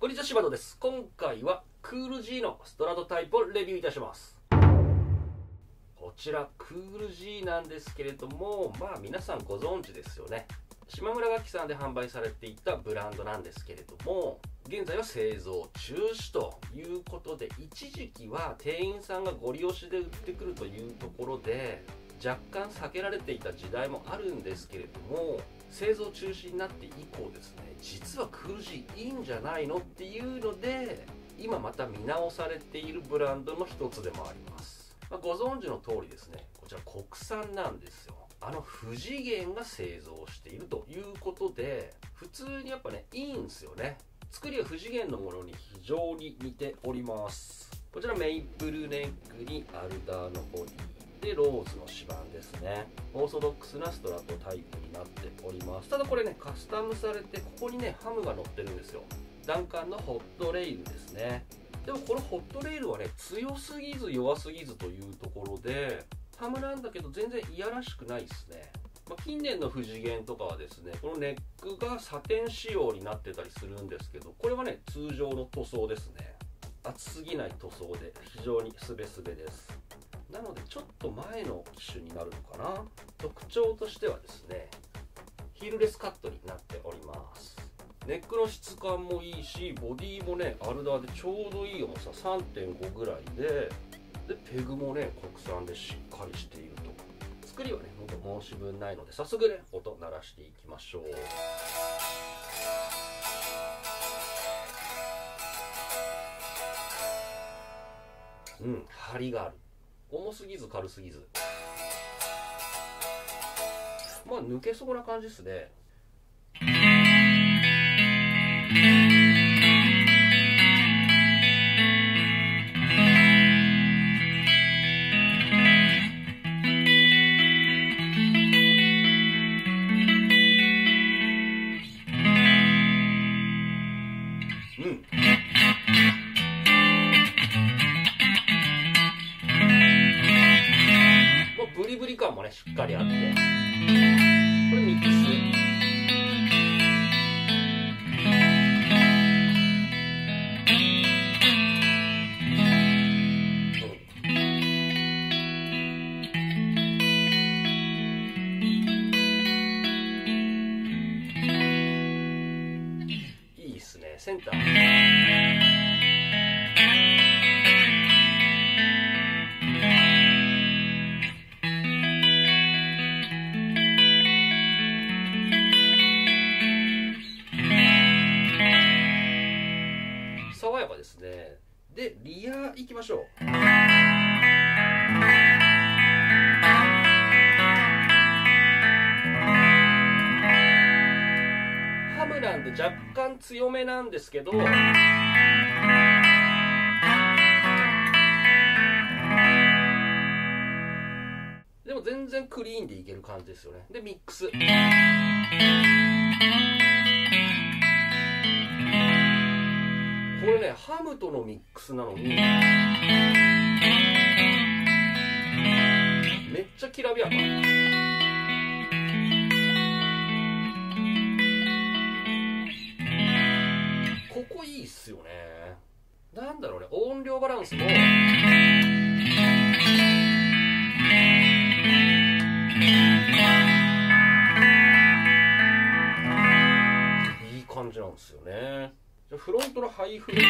こんにちは、柴田です。今回はクール G のストラトタイプをレビューいたします。こちらクール G なんですけれども、皆さんご存知ですよね。島村楽器さんで販売されていたブランドなんですけれども、現在は製造中止ということで、一時期は店員さんがご利用しで売ってくるというところで若干避けられていた時代もあるんですけれども、製造中止になって以降ですね、実はクール G いいんじゃないのっていうので、今また見直されているブランドの一つでもあります。ご存知の通りですね、こちら国産なんですよ。富士源が製造しているということで、普通にやっぱねいいんですよね。作りは富士源のものに非常に似ております。こちらメイプルネックにアルダーのボディでローズの指板ですね。オーソドックスなストラトタイプになっております。ただこれねカスタムされて、ここにねハムが乗ってるんですよ。ダンカンのホットレイルですね。でもこのホットレイルはね強すぎず弱すぎずというところで、ハムなんだけど全然いやらしくないですね。近年の富士源とかはですね、このネックがサテン仕様になってたりするんですけど、これはね通常の塗装ですね。厚すぎない塗装で非常にスベスベです。なのでちょっと前の機種になるのかな。特徴としてはですね、ヒールレスカットになっております。ネックの質感もいいし、ボディもねアルダーでちょうどいい重さ 3.5 ぐらいで、ペグもね国産でしっかりしていると。作りはねほんと申し分ないので、早速ね音鳴らしていきましょう。張りがある。重すぎず軽すぎず、抜けそうな感じですね。ブリブリ感もねしっかりあって、これミックス、いいっすね。センター爽やかですね。でリア行きましょう。ハムなんで若干強めなんですけど、でも全然クリーンでいける感じですよね。でミックス、これねハムとのミックスなのにめっちゃきらびやか。ここいいっすよね。なんだろうね、音量バランスもいい感じなんですよね。フロントのハイフル、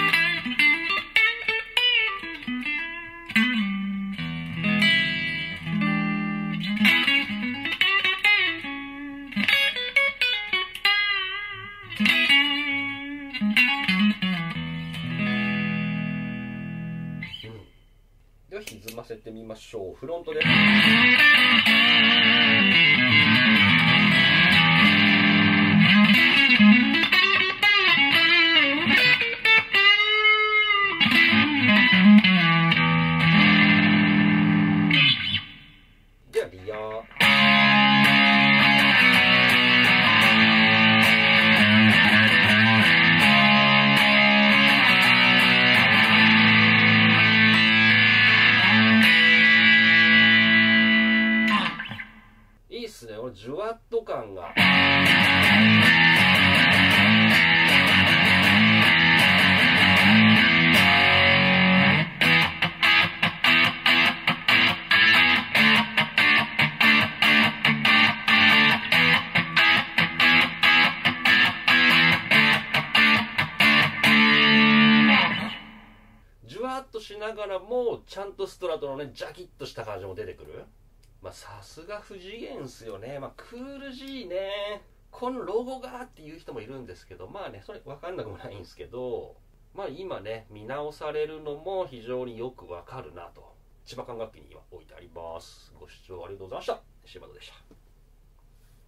では歪ませてみましょう。フロントでジュワッと感がながらもちゃんとストラトのねジャキッとした感じも出てくる。さすが不次元っすよね。クール G ね、このロゴがっていう人もいるんですけど、それ分かんなくもないんですけど、今ね見直されるのも非常によく分かるなと。千葉管楽器に今置いてあります。ご視聴ありがとうございました。柴田でした。